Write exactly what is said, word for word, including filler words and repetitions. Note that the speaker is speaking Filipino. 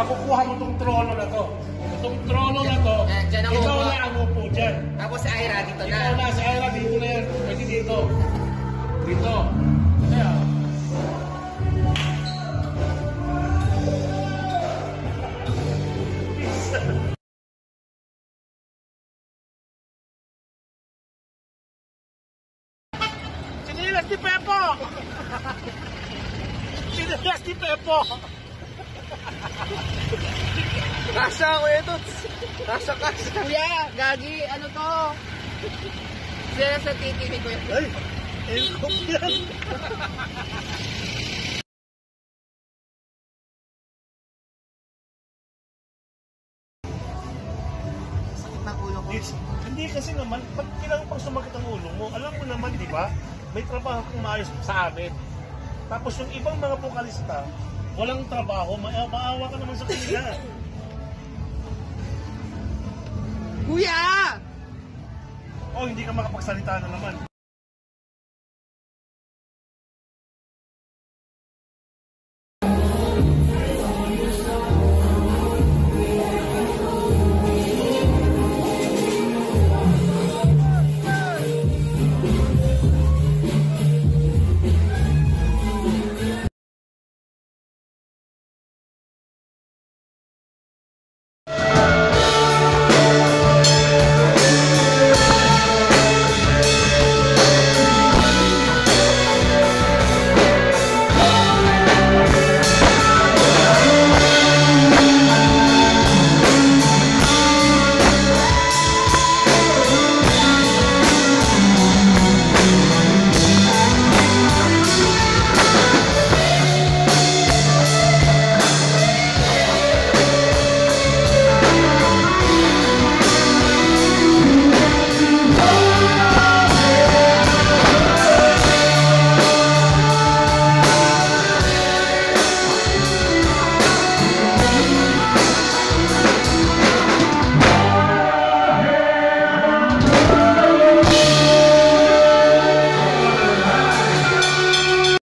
makukuha mo itong trono na to. Itong trono na to, Eh, dyan ako ikaw upo. na ang upo dyan. Tapos si Ira dito na. Ikaw na, si Ira dito na yan. Pwede dito. Dito. Kaya, sinilas ni Pepo! Sinilas ni Pepo! Kasha ko ito. Kasha, kasha. Kuya, gagi, ano to? Sila sa titi ni Kuya. Ay! Elkop yan! Sakit ng ulo ko. It's, hindi kasi naman, pag kailangan pang sumakit ang ulo mo, alam mo naman, di ba? May trabaho kang maayos sa amin. Tapos yung ibang mga vokalista, walang trabaho, ma maawa ka naman sa kanila. Kuya! O, hindi ka makapagsalita na naman.